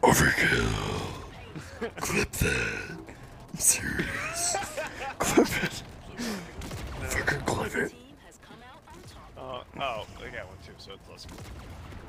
Overkill. Clip that. I'm serious. Clip it. Fucking clip it. Oh, I got one too, so it's less cool.